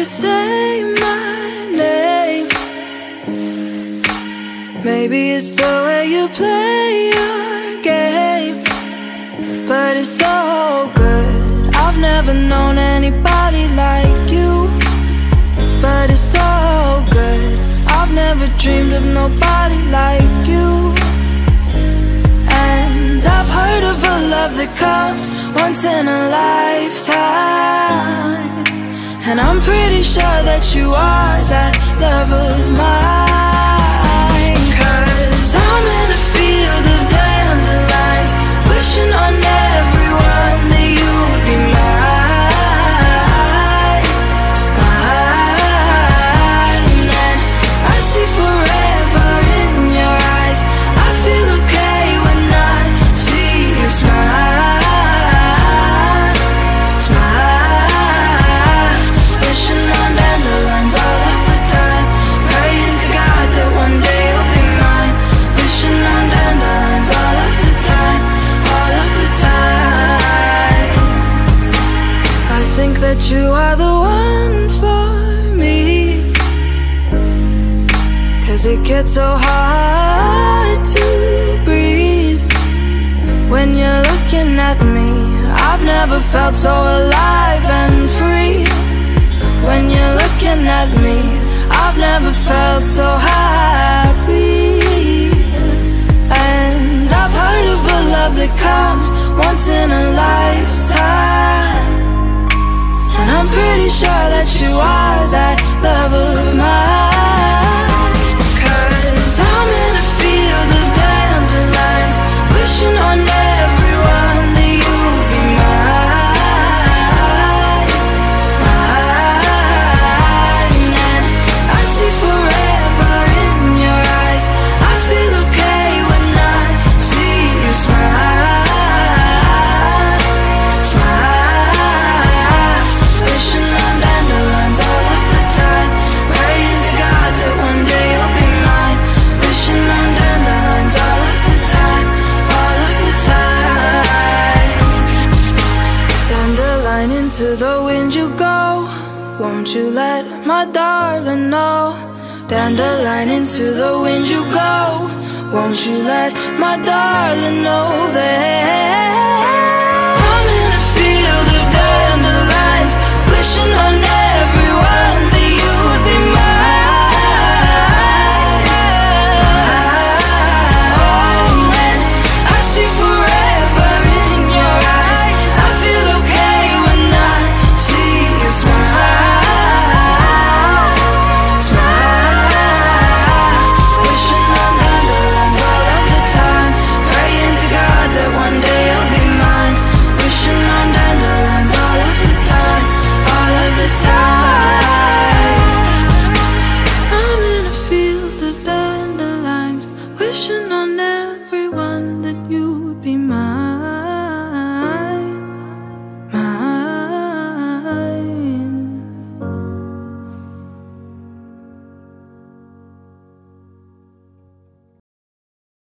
you say my name. Maybe it's the way you play your game, but it's so good. I've never known anybody like you, but it's so good. I've never dreamed of nobody like you. And I've heard of a love that comes once in a lifetime, and I'm pretty sure that you are that love of mine. 'Cause I'm in a field of dandelions, wishing on everyone that you would be mine, mine. And I see forever in your eyes. I feel okay when I see you smile, smile. Wishing on dandelions all of the time, praying to God that one day you'll be mine. Wishing on dandelions all of the time, all of the time. I think that you are the one for me, 'cause it gets so hard to breathe when you're looking at me. I've never felt so alive and free. When you're looking at me, I've never felt so happy. And I've heard of a love that comes once in a lifetime, and I'm pretty sure that you are that love of mine. 'Cause I'm in a field of dandelions, wishing on everyone that you would be mine, mine. And I see forever in your eyes. I feel okay when I see you smile, smile. Wishing on dandelions all of the time, praying to God that one day you'll be mine. Wishing on dandelions all of the time, all of the time. Dandelion, into the wind you go, won't you let my darling know? Dandelion, into the wind you go, won't you let my darling know that I'm in a field of dandelions, wishing on everyone